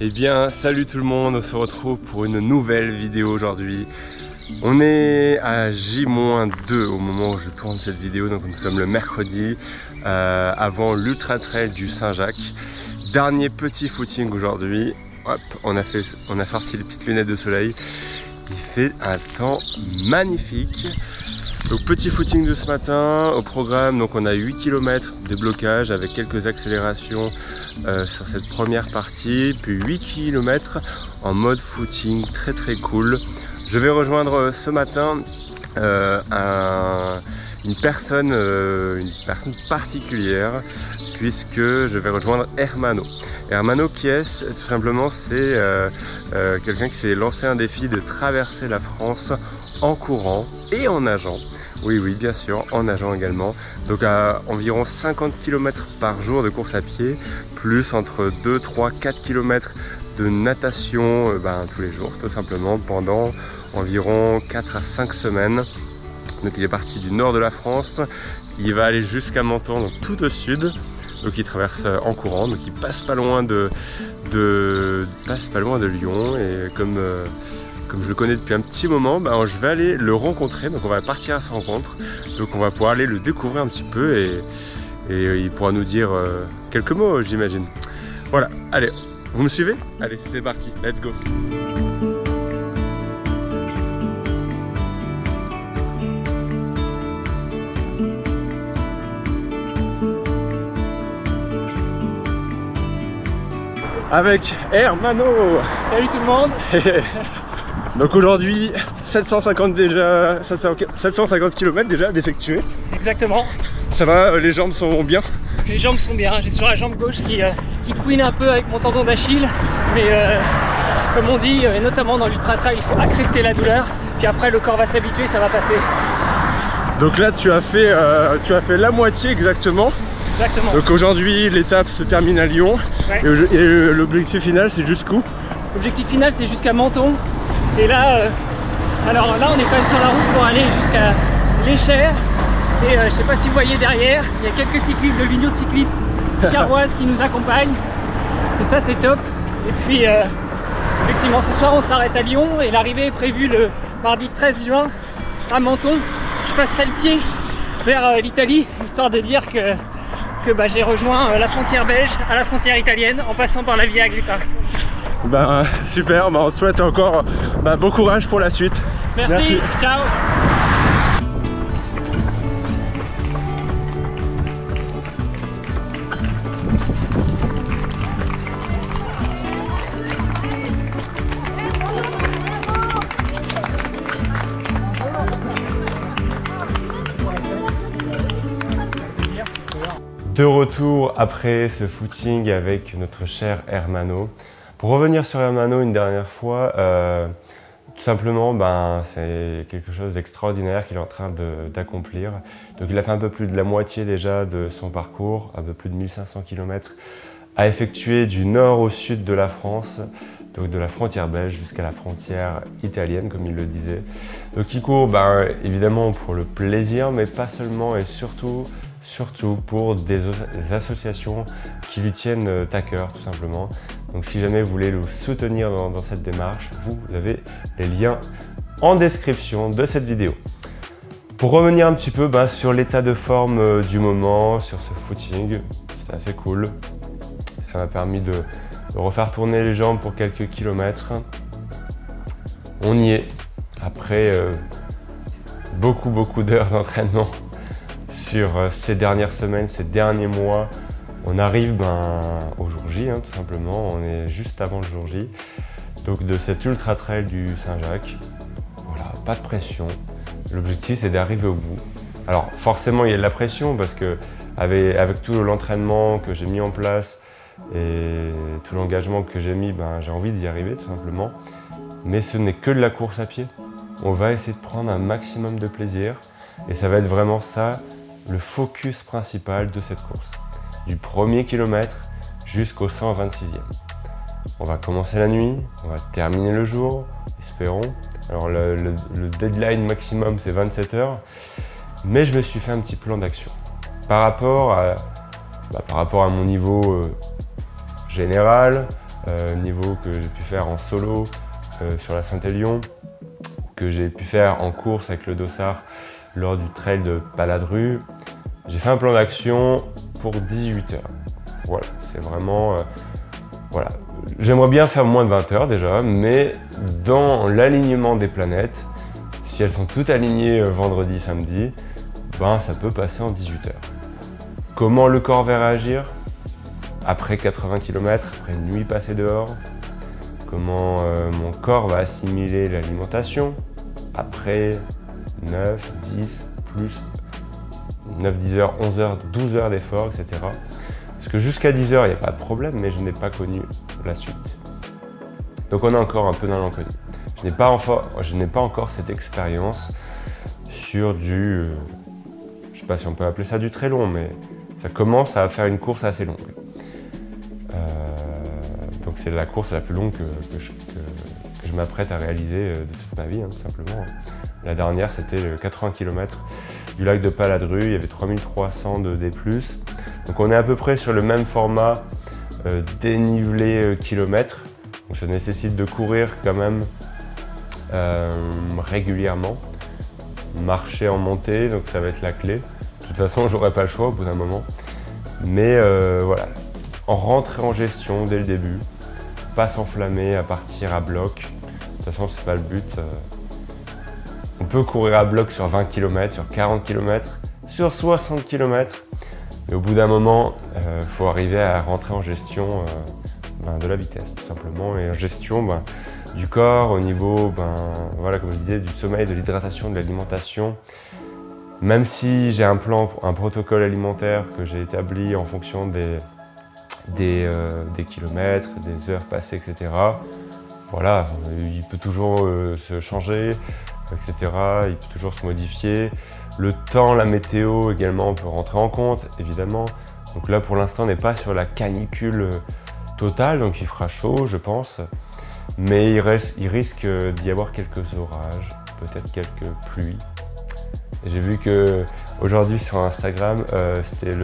Eh bien, salut tout le monde, on se retrouve pour une nouvelle vidéo aujourd'hui. On est à J-2 au moment où je tourne cette vidéo, donc nous sommes le mercredi avant l'Ultra Trail du Saint-Jacques. Dernier petit footing aujourd'hui. Hop, on a sorti les petites lunettes de soleil. Il fait un temps magnifique. Donc petit footing de ce matin, au programme donc on a 8 km de blocage avec quelques accélérations sur cette première partie, puis 8 km en mode footing très cool. Je vais rejoindre ce matin une personne particulière puisque je vais rejoindre Hermano. Hermano qui est tout simplement, c'est quelqu'un qui s'est lancé un défi de traverser la France en courant et en nageant. Oui, bien sûr, en nageant également. Donc à environ 50 km par jour de course à pied, plus entre 2, 3, 4 km de natation tous les jours, tout simplement, pendant environ 4 à 5 semaines. Donc il est parti du nord de la France, il va aller jusqu'à Menton, donc tout au sud. Donc il traverse en courant, donc il passe pas loin de Lyon, et comme je le connais depuis un petit moment, je vais aller le rencontrer, donc on va partir à sa rencontre, donc on va pouvoir aller le découvrir un petit peu et il pourra nous dire quelques mots, j'imagine. Voilà, allez, vous me suivez? Allez, c'est parti, let's go! Avec Hermano. Salut tout le monde. Donc aujourd'hui 750 km déjà d'effectuer. Exactement. Ça va, les jambes sont bien? Les jambes sont bien, j'ai toujours la jambe gauche qui couine un peu avec mon tendon d'Achille. Mais comme on dit, notamment dans l'ultra trail, il faut accepter la douleur. Puis après le corps va s'habituer, ça va passer. Donc là tu as fait la moitié exactement. Exactement. Donc aujourd'hui l'étape se termine à Lyon, ouais. Et l'objectif final c'est jusqu'où? L'objectif final c'est jusqu'à Menton. Et là, alors là on est quand même sur la route pour aller jusqu'à l'Échère. Et je sais pas si vous voyez derrière, il y a quelques cyclistes de l'Union cycliste charroise qui nous accompagnent. Et ça c'est top. Et puis effectivement ce soir on s'arrête à Lyon et l'arrivée est prévue le mardi 13 juin à Menton. Je passerai le pied vers l'Italie, histoire de dire que j'ai rejoint la frontière belge à la frontière italienne en passant par la Via Agrippa. Super, on te souhaite encore bon courage pour la suite. Merci. Ciao. De retour après ce footing avec notre cher Hermano. Pour revenir sur Hermano une dernière fois, tout simplement c'est quelque chose d'extraordinaire qu'il est en train d'accomplir. Donc il a fait un peu plus de la moitié déjà de son parcours, un peu plus de 1500 km à effectuer du nord au sud de la France, donc de la frontière belge jusqu'à la frontière italienne comme il le disait. Donc il court évidemment pour le plaisir, mais pas seulement, et surtout pour des associations qui lui tiennent à cœur tout simplement. Donc si jamais vous voulez le soutenir dans cette démarche, vous avez les liens en description de cette vidéo. Pour revenir un petit peu sur l'état de forme du moment, sur ce footing, c'était assez cool. Ça m'a permis de refaire tourner les jambes pour quelques kilomètres. On y est, après beaucoup d'heures d'entraînement sur ces dernières semaines, ces derniers mois. On arrive au jour J, tout simplement, on est juste avant le jour J. Donc de cet ultra trail du Saint-Jacques, voilà, pas de pression. L'objectif c'est d'arriver au bout. Alors forcément il y a de la pression parce que avec tout l'entraînement que j'ai mis en place et tout l'engagement que j'ai mis, j'ai envie d'y arriver tout simplement. Mais ce n'est que de la course à pied. On va essayer de prendre un maximum de plaisir et ça va être vraiment ça le focus principal de cette course. Du premier kilomètre jusqu'au 126e. On va commencer la nuit, on va terminer le jour, espérons. Alors le deadline maximum c'est 27 heures, mais je me suis fait un petit plan d'action. Par rapport à mon niveau général, niveau que j'ai pu faire en solo sur la Saint-Élion, que j'ai pu faire en course avec le dossard lors du trail de Paladru. J'ai fait un plan d'action pour 18 heures. Voilà, c'est vraiment... voilà. J'aimerais bien faire moins de 20 heures déjà, mais dans l'alignement des planètes, si elles sont toutes alignées vendredi, samedi, ben ça peut passer en 18 heures. Comment le corps va réagir après 80 km, après une nuit passée dehors? Comment mon corps va assimiler l'alimentation après 9, 10, plus 9, 10 heures, 11 heures, 12 heures d'effort, etc. Parce que jusqu'à 10 heures, il n'y a pas de problème, mais je n'ai pas connu la suite. Donc on est encore un peu dans l'inconnu. Je n'ai pas encore cette expérience sur du... je ne sais pas si on peut appeler ça du très long, mais ça commence à faire une course assez longue. Donc c'est la course la plus longue que je m'apprête à réaliser de toute ma vie, hein, tout simplement. La dernière, c'était 80 km du lac de Paladru, il y avait 3300 de D+. Donc on est à peu près sur le même format dénivelé kilomètre. Donc ça nécessite de courir quand même régulièrement, marcher en montée, donc ça va être la clé. De toute façon, j'aurai pas le choix au bout d'un moment. Mais voilà, en rentrer en gestion dès le début, pas s'enflammer à partir à bloc. De toute façon, c'est pas le but. On peut courir à bloc sur 20 km, sur 40 km, sur 60 km. Mais au bout d'un moment, il faut arriver à rentrer en gestion de la vitesse, tout simplement. Et en gestion du corps, au niveau, voilà, comme je disais, du sommeil, de l'hydratation, de l'alimentation. Même si j'ai un plan, un protocole alimentaire que j'ai établi en fonction des kilomètres, des heures passées, etc. Voilà, il peut toujours se changer, etc. Il peut toujours se modifier. Le temps, la météo également, on peut rentrer en compte, évidemment. Donc là, pour l'instant, on n'est pas sur la canicule totale, donc il fera chaud, je pense. Mais il risque d'y avoir quelques orages, peut-être quelques pluies. J'ai vu qu'aujourd'hui sur Instagram, c'était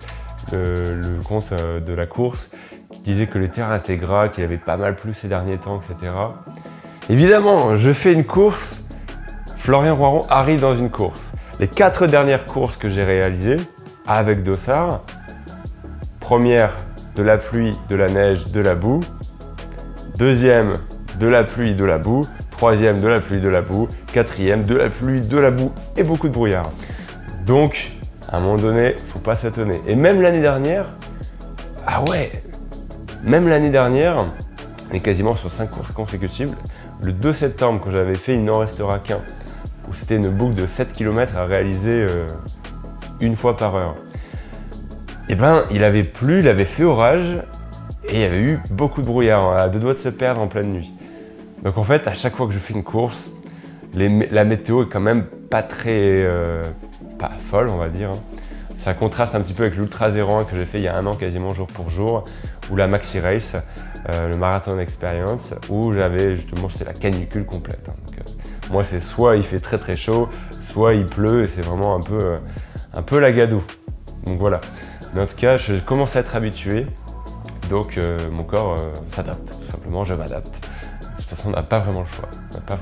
le compte de la course qui disait que les terrains étaient gras, qu'il avait pas mal plu ces derniers temps, etc. Évidemment, je fais une course, Florian Roiron arrive dans une course. Les 4 dernières courses que j'ai réalisées avec dossard, première, de la pluie, de la neige, de la boue. Deuxième, de la pluie, de la boue. Troisième, de la pluie, de la boue. Quatrième, de la pluie, de la boue et beaucoup de brouillard. Donc, à un moment donné, il ne faut pas s'étonner. Et même l'année dernière, ah ouais, même l'année dernière, on est quasiment sur 5 courses consécutives. Le 2 septembre, quand j'avais fait Il n'en restera qu'un, où c'était une boucle de 7 km à réaliser une fois par heure. Et il avait plu, il avait fait orage et il y avait eu beaucoup de brouillard, à 2 doigts de se perdre en pleine nuit. Donc en fait, à chaque fois que je fais une course, la météo est quand même pas très pas folle, on va dire. Ça contraste un petit peu avec l'Ultra 01 que j'ai fait il y a 1 an quasiment jour pour jour, ou la Maxi Race, le Marathon Experience, où j'avais justement, c'était la canicule complète. Donc, moi, c'est soit il fait très très chaud, soit il pleut et c'est vraiment un peu la gadoue. Donc voilà. Mais en tout cas, je commence à être habitué, donc mon corps s'adapte, tout simplement, je m'adapte. De toute façon, on n'a pas vraiment le choix.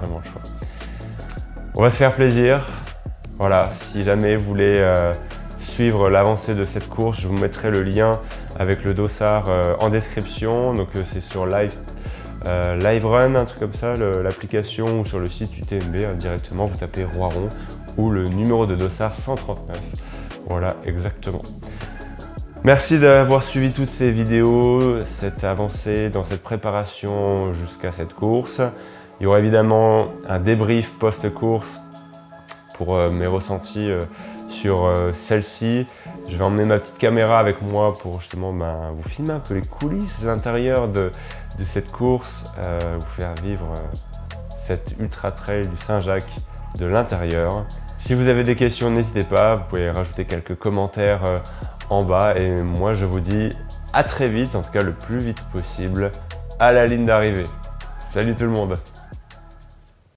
On va se faire plaisir. Voilà, si jamais vous voulez suivre l'avancée de cette course, je vous mettrai le lien avec le dossard en description. Donc c'est sur Live Run, un truc comme ça, l'application, ou sur le site UTMB directement, vous tapez Roiron ou le numéro de dossard 139. Voilà, exactement. Merci d'avoir suivi toutes ces vidéos, cette avancée dans cette préparation jusqu'à cette course. Il y aura évidemment un débrief post-course pour mes ressentis sur celle-ci. Je vais emmener ma petite caméra avec moi pour justement vous filmer un peu les coulisses de l'intérieur de cette course, vous faire vivre cette ultra trail du Saint-Jacques de l'intérieur. Si vous avez des questions, n'hésitez pas, vous pouvez rajouter quelques commentaires en bas et moi je vous dis à très vite, en tout cas le plus vite possible, à la ligne d'arrivée. Salut tout le monde!